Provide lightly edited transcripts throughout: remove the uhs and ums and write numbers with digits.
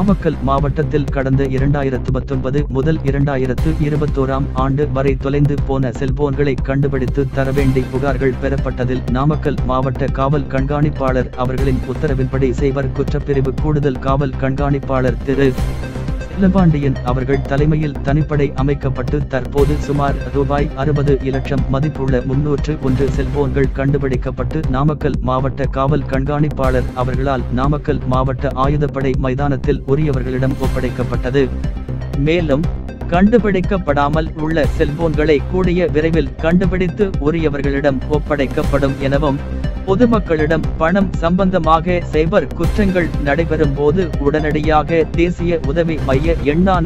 நாமக்கல் மாவட்டத்தில் கடந்த 2019 முதல் 2021 ஆண்டு வரை தொலைந்து போன செல்போன்களை கண்டுபிடித்து தரவேண்டி புகார்கள் பெறப்பட்டதில் நாமக்கல் மாவட்ட காவல் கண்காணிப்பாளர் அவர்களின் உத்தரவின்படி சைபர் குற்றப்பிரிவு கூடுதல் காவல் கண்காணிப்பாளர் திரு செல்லபாண்டியன் அவர்கள் தலைமையில் தனிப்படை அமைக்கப்பட்டு தற்போது சுமார் ரூபாய் 60 லட்சம் மதிப்புள்ள 301 செல்போன்கள் கண்டுபிடிக்கப்பட்டு நாமக்கல் மாவட்ட காவல் கண்காணிப்பாளர் அவர்களால் நாமக்கல் மாவட்ட ஆயுதப்படை மைதானத்தில் உரியவர்களிடம் ஒப்படைக்கப்பட்டது. மேலும் கண்டுபிடிக்கப்படாமல் உள்ள செல்போன்களை கூடிய விரைவில் கண்டுபிடித்து உரியவர்களிடம் ஒப்படைக்கப்படும் எனவும் பொதுமக்களிடம் பணம் சம்பந்தமாக சைபர் குற்றங்கள் நடைபெறும் போது உடனடியாக தேசிய உதவி மைய எண்ணான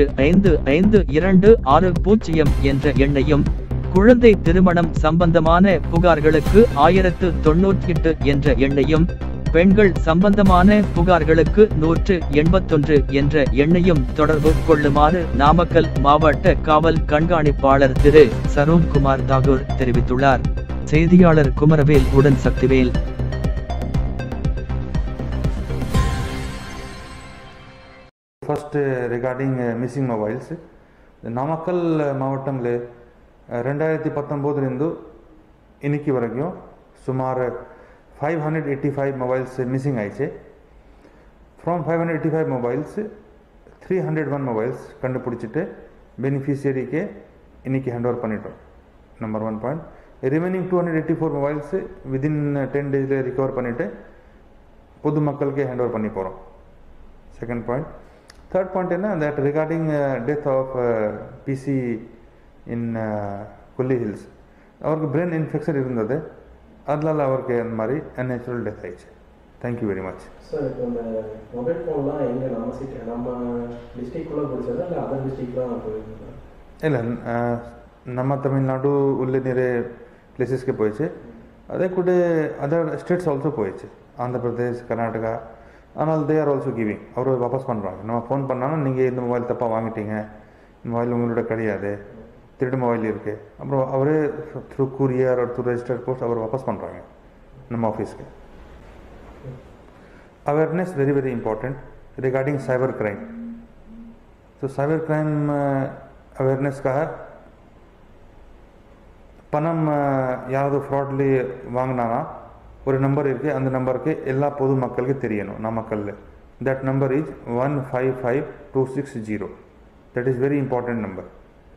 155260 என்ற எண்ணையும் குழந்தை திருமணம் சம்பந்தமான புகார்களுக்கு 1098 என்ற எண்ணையும் பெண்கள் சம்பந்தமான புகார்களுக்கு 181 என்ற எண்ணையும் தொடர்பு கொள்ளுமாறு நாமக்கல் மாவட்ட காவல் கண்காணிப்பாளர் திரு சரோன்குமார் தாகூர் தெரிவித்துள்ளார். செய்தியாளர் குமரவேல் உடன் Sakthivel. First regarding missing mobiles, Namakkal மாவட்டம்ல 2019 ರಿಂದ இன்னைக்கு வரைக்கும் சுமார் 585 mobiles missing ஆயிடுச்சு. From 585 mobiles 301 mobiles கண்டுபிடிச்சிட்டு பெனிஃபிஷியரிக்கு இன்னைக்கு ஹேண்ட் ஓவர் பண்ணிட்டோம். Number 1 point. Remaining 284 mobiles within 10 days recover பண்ணிட்டு பொதுமக்களுக்கு ஹேண்ட் ஓவர் பண்ணி போகிறோம். Second point. தேர்ட் பாயிண்ட் என்ன, that regarding death of PC in Kolli hills, அவருக்கு பிரெயின் இன்ஃபெக்ஷன் இருந்தது, அதனால அவருக்கு அந்த மாதிரி அன்நேச்சுரல் டெத் ஆயிடுச்சு. Thank you very much. சார், இப்போ இந்த மொபைல் ஃபோன்லாம் எங்கே நம்ம டிஸ்ட்ரிக்ட்குள்ளே பிடிச்சதா இல்லை அதர் டிஸ்ட்ரிக்ட்லாம் போயிருந்தா? இல்லை, நம்ம தமிழ்நாடு உள்ள நிறைய பிளேசஸ்க்கு போயிடுச்சு. அதே கூட அதர் ஸ்டேட்ஸ் ஆல்சோ போயிடுச்சு, ஆந்திர பிரதேஷ், கர்நாடகா. ஆனால் தே ஆர் ஆல்சோ கிவிங், அவர் வாபஸ் பண்ணுறாங்க. நம்ம ஃபோன் பண்ணாலும் நீங்கள் இந்த மொபைல் தப்பாக வாங்கிட்டீங்க, இந்த மொபைல் உங்களோட கிடையாது, திருடு மொபைல் இருக்குது, அப்புறம் அவரே through courier through registered post அவர் வாபஸ் பண்ணுறாங்க நம்ம ஆஃபீஸ்க்கு. Awareness very very important regarding cyber crime. So cyber crime அவேர்னஸ்க்காக பணம் யாராவது ஃப்ராட்லி வாங்கினானா ஒரு நம்பர் இருக்குது, அந்த நம்பருக்கு எல்லா பொதுமக்களுக்கு தெரியணும் நாமக்கல்ல. That number is 155260. That is very important number,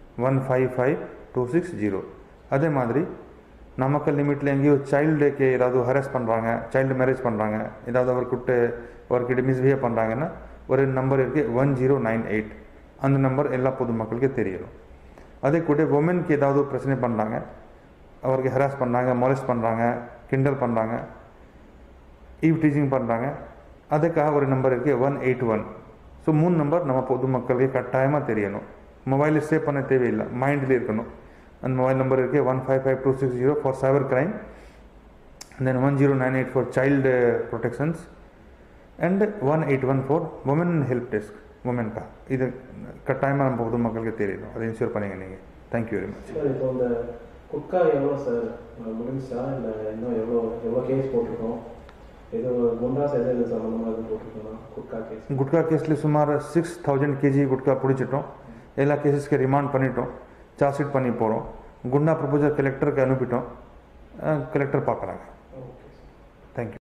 155260. அதே மாதிரி நாமக்கல் லிமிட்டில் எங்கேயோ சைல்டுக்கு ஏதாவது ஹராஸ் பண்ணுறாங்க, சைல்டு மேரேஜ் பண்ணுறாங்க, ஏதாவது அவர்கிட்ட மிஸ்பிஹேவ் பண்ணுறாங்கன்னா ஒரு நம்பர் இருக்குது 1098. அந்த நம்பர் எல்லா பொதுமக்களுக்கு தெரியணும். அதே கூட உமனுக்கு ஏதாவது பிரச்சனை பண்ணுறாங்க, அவருக்கு ஹராஸ் பண்ணுறாங்க, மாலிஸ்ட் பண்ணுறாங்க, கிண்டல் பண்ணுறாங்க, ஈவ் டீச்சிங் பண்ணுறாங்க, அதுக்காக ஒரு நம்பர் இருக்குது 181. ஸோ 3 நம்பர் நம்ம பொதுமக்களுக்கு கட்டாயமாக தெரியணும். மொபைலில் சேவ் பண்ண தேவையில்லை, மைண்டில் இருக்கணும். அந்த மொபைல் நம்பர் இருக்குது 155260 for cyber crime, then 1098 for child protections, and 181 for women help desk, உமன்கா. இது கட்டாயமாக நம்ம பொதுமக்களுக்கு தெரியணும், அதை இன்ஷூர் பண்ணிங்க நீங்கள். Thank you very much. சார், இப்போ இந்த குட்கா எவ்வளோ சார் முடிஞ்சா, இல்லை இன்னும் எவ்வளோ கேஸ் போட்டிருக்கோம்? ஏதோ குண்டாஸ் எது சம்மந்தமாக எதுவும் போட்டிருக்கோம் குட்கா கேஸ்? குட்கா கேஸில் சுமார் 6000 kg குட்கா பிடிச்சிட்டோம். எல்லா கேசஸ்க்கு ரிமாண்ட் பண்ணிட்டோம், சார்ஜ் ஷீட் பண்ணி போகிறோம். குண்டா ப்ரொபோசல் கலெக்டருக்கு அனுப்பிட்டோம், கலெக்டர் பார்க்குறாங்க. தேங்க்யூ.